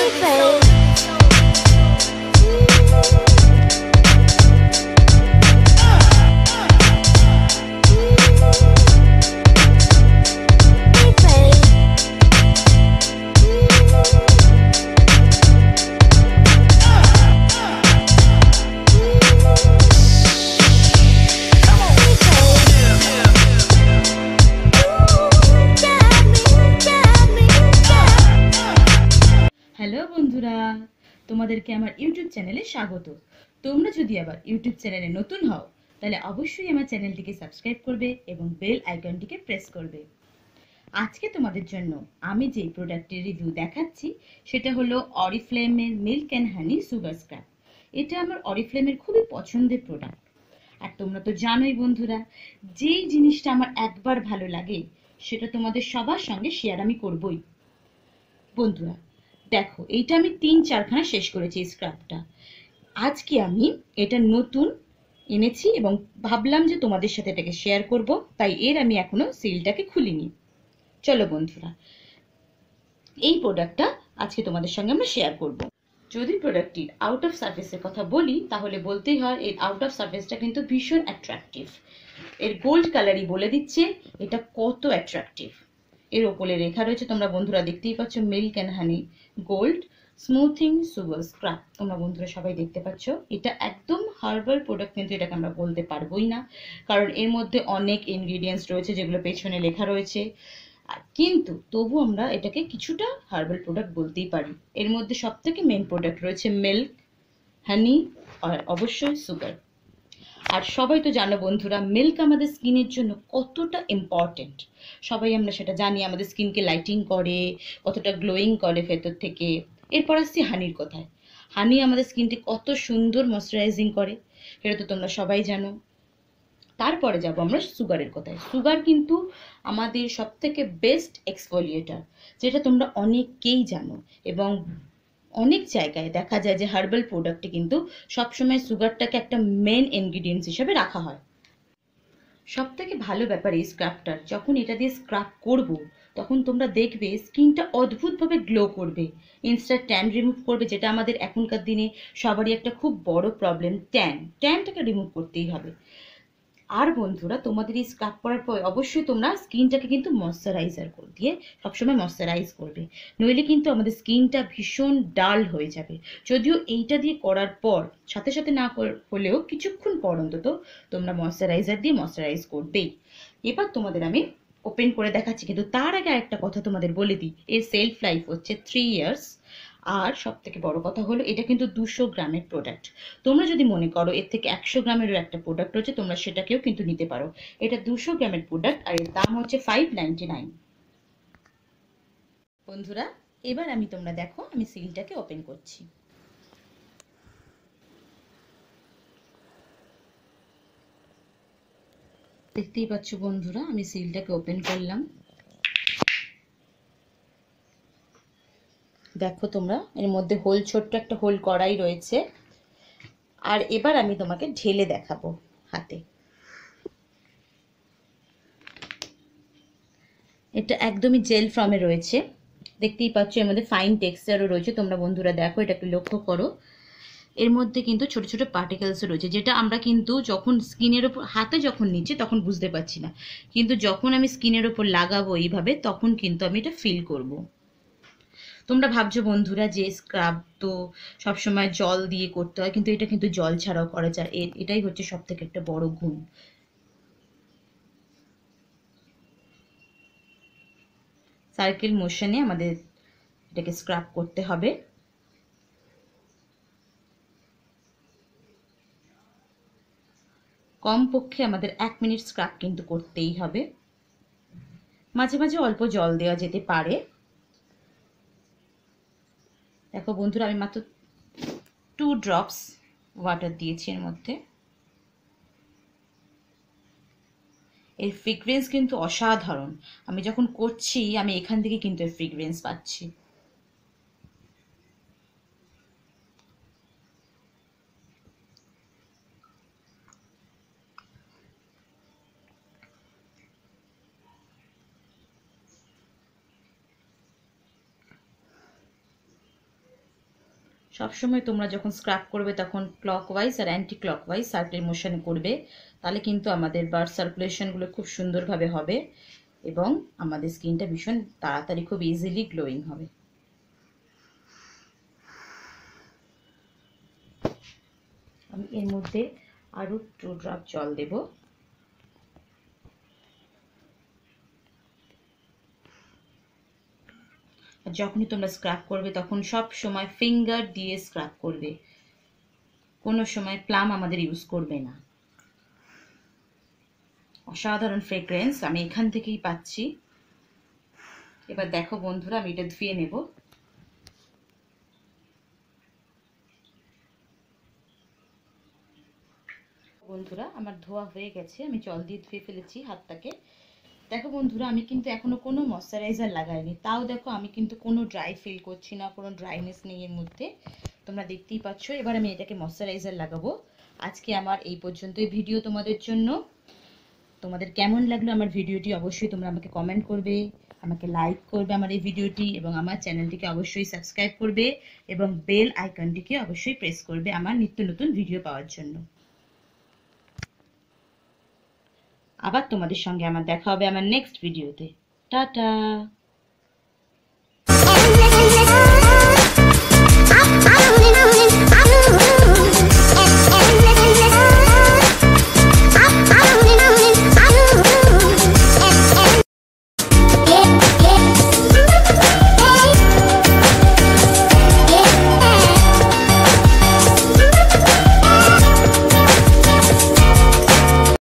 Hello বন্ধুরা, তোমাদেরকে আমার ইউটিউব চ্যানেলে স্বাগত। তোমরা যদি আবার ইউটিউব চ্যানেলে নতুন হও তাহলে অবশ্যই আমার চ্যানেলটিকে সাবস্ক্রাইব করবে এবং বেল আইকনটিকে প্রেস করবে। আজকে তোমাদের জন্য আমি যে প্রোডাক্টের রিভিউ দেখাচ্ছি সেটা হলো অরিফ্লেমের milk and honey sugar scrub. এটা আমার অরিফ্লেমের খুবই পছন্দের প্রোডাক্ট। আর তোমরা তো জানোই বন্ধুরা, যেই জিনিসটা আমার একবার ভালো লাগে সেটা তোমাদের সবার সঙ্গে শেয়ার আমি করবই। বন্ধুরা দেখো, এইটা আমি 3-4খানা শেষ করেছি এই স্ক্রাবটা। আজকে আমি এটা নতুন এনেছি এবং ভাবলাম যে তোমাদের সাথে এটাকে শেয়ার করব, তাই এর আমি এখনো সিলটাকে খুলিনি। চলো বন্ধুরা, এই প্রোডাক্টটা আজকে তোমাদের সঙ্গে আমরা শেয়ার করব। যদি প্রোডাক্টটির আউট অফ সার্ফেসের কথা বলি তাহলে বলতেই হয় এর আউট অফ সার্ফেসটা কিন্তু ভীষণ অ্যাট্রাকটিভ। এর গোল্ড কালারই বলে দিচ্ছে এটা কত অ্যাট্রাকটিভ। এর ওপরে লেখা রয়েছে, তোমরা বন্ধুরা দেখতেই পাচ্ছ, milk and honey gold smoothing sugar scrub. তোমরা বন্ধুরা সবাই দেখতে পাচ্ছ, এটা একদম হার্বাল প্রোডাক্ট, কিন্তু এটাকে আমরা বলতে পারবোই না, কারণ এর মধ্যে অনেক ইনগ্রিডিয়েন্টস রয়েছে যেগুলো পেছনে লেখা রয়েছে। কিন্তু তবু আমরা এটাকে কিছুটা হার্বাল প্রোডাক্ট বলতেই পারি। এর মধ্যে সব থেকে মেন প্রোডাক্ট রয়েছে মিল্ক, হানি আর অবশ্যই সুগার। আর সবাই তো জানো বন্ধুরা, মিল্ক আমাদের স্কিনের জন্য কতটা ইম্পর্টেন্ট। সবাই আমরা সেটা জানি, আমাদের স্কিনকে লাইটিং করে, কতটা গ্লোয়িং করে ভেতর থেকে। এরপর আসছি হানির কথায়। হানি আমাদের স্কিনকে কত সুন্দর ময়শ্চারাইজিং করে, সেটা তো তোমরা সবাই জানো। তারপরে যাব আমরা সুগারের কথায়। সুগার কিন্তু আমাদের সব থেকে বেস্ট এক্সফোলিয়েটার, যেটা তোমরা অনেকেই জানো, এবং অনেক জায়গায় দেখা যায় যে হার্বাল প্রোডাক্টে কিন্তু সবসময় সুগারটাকে একটা মেন ইনগ্রিডিয়েন্টস হিসেবে রাখা হয়। সব থেকে ভালো ব্যাপার এই স্ক্রাবটার, যখন এটা দিয়ে স্ক্রাব করব তখন তোমরা দেখবে স্কিনটা অদ্ভুতভাবে গ্লো করবে, ইনস্ট্যান্ট ট্যান রিমুভ করবে, যেটা আমাদের এখনকার দিনে সবারই একটা খুব বড় প্রবলেম, ট্যানটাকে রিমুভ করতেই হবে। আর বন্ধুরা, তোমাদের এই স্ক্রাব করার পর অবশ্যই তোমরা স্কিনটাকে কিন্তু ময়শ্চারাইজার দিয়ে সবসময় ময়শ্চারাইজ করবে, নইলে কিন্তু আমাদের স্কিনটা ভীষণ ডাল হয়ে যাবে। যদিও এইটা দিয়ে করার পর সাথে সাথে না হলেও কিছুক্ষণ পর অন্তত তোমরা ময়শ্চারাইজার দিয়ে ময়শ্চারাইজ করবেই। এবার তোমাদের আমি ওপেন করে দেখাচ্ছি, কিন্তু তার আগে একটা কথা তোমাদের বলে দিই, এর সেলফ লাইফ হচ্ছে 3 ইয়ার্স। আর সব থেকে বড় কথা হলো এটা কিন্তু 200 গ্রামের প্রোডাক্ট। তোমরা যদি মনে করো এর থেকে 100 গ্রামেরও একটা প্রোডাক্ট রয়েছে, তোমরা সেটাকেও কিন্তু নিতে পারো। এটা 200 গ্রামের প্রোডাক্ট আর এর দাম হচ্ছে 599। বন্ধুরা এবার তোমরা দেখো, আমি সিলটাকে ওপেন করছি। দেখতেই পাচ্ছ বন্ধুরা, আমি সিলটাকে ওপেন করলাম। দেখো তোমরা, এর মধ্যে হোল, ছোট্ট একটা হোল করাই রয়েছে। আর এবার আমি তোমাকে ঢেলে দেখাবো হাতে। এটা একদমই জেল ফর্মে রয়েছে, দেখতেই পাচ্ছ। এর মধ্যে ফাইন টেক্সচারও রয়েছে। তোমরা বন্ধুরা দেখো, এটাকে লক্ষ্য করো। এর মধ্যে কিন্তু ছোট ছোট পার্টিকেলসও রয়েছে, যেটা আমরা কিন্তু যখন স্কিনের ওপর হাতে যখন নিচ্ছি তখন বুঝতে পারছি না, কিন্তু যখন আমি স্কিনের ওপর লাগাবো এইভাবে তখন কিন্তু আমি এটা ফিল করব। তোমরা ভাবছো বন্ধুরা যে স্ক্রাব তো সবসময় জল দিয়ে করতে হয়, কিন্তু এটা কিন্তু জল ছাড়াও করা যায়। এটাই হচ্ছে সব থেকে একটা বড় গুণ। সার্কেল মোশনে আমাদের এটাকে স্ক্রাব করতে হবে। কমপক্ষে আমাদের 1 মিনিট স্ক্রাব কিন্তু করতেই হবে। মাঝে মাঝে অল্প জল দেওয়া যেতে পারে। দেখো বন্ধুরা, আমি মাত্র 2 ড্রপস ওয়াটার দিয়েছি এর মধ্যে। এর ফ্রিগ্রেন্স কিন্তু অসাধারণ। আমি যখন করছি আমি এখান থেকে কিন্তু এর ফ্রিগ্রেন্স পাচ্ছি। সবসময় তোমরা যখন স্ক্রাব করবে তখন ক্লকওয়াইজ আর অ্যান্টি ক্লকওয়াইজ সার্কেল মোশনে করবে, তাহলে কিন্তু আমাদের ব্লাড সার্কুলেশনগুলো খুব সুন্দরভাবে হবে এবং আমাদের স্কিনটা ভীষণ তাড়াতাড়ি খুব ইজিলি গ্লোয়িং হবে। আমি এর মধ্যে আরও 2 ড্রপ জল দেব। যখনই তোমরা স্ক্রাব করবে তখন সব সময় ফিঙ্গার দিয়ে স্ক্রাব করবে, কোনো সময় প্লাম আমাদের ইউজ করবে না। অসাধারণ ফ্রেগ্রেন্স আমি এখান থেকেই পাচ্ছি। এবার দেখো বন্ধুরা, আমি এটা ধুয়ে নেব। বন্ধুরা আমার ধোয়া হয়ে গেছে, আমি জল দিয়ে ধুয়ে ফেলেছি হাতটাকে। দেখো বন্ধুরা, আমি কিন্তু এখনো কোনো ময়শ্চারাইজার লাগাইনি, তাও দেখো আমি কিন্তু কোনো ড্রাই ফিল করছি না, কোনো ড্রাইনেস নেই এর মধ্যে, তোমরা দেখতেই পাচ্ছ। এবার আমি এটাকে ময়শ্চারাইজার লাগাবো। আজকে আমার এই পর্যন্তই ভিডিও তোমাদের জন্য। তোমাদের কেমন লাগলো আমার ভিডিওটি অবশ্যই তোমরা আমাকে কমেন্ট করবে, আমাকে লাইক করবে আমার এই ভিডিওটি, এবং আমার চ্যানেলটিকে অবশ্যই সাবস্ক্রাইব করবে এবং বেল আইকনটিকে অবশ্যই প্রেস করবে আমার নিত্য নতুন ভিডিও পাওয়ার জন্য। আবার তোমাদের সঙ্গে আমার দেখা হবে আমার নেক্সট ভিডিওতে। টাটা।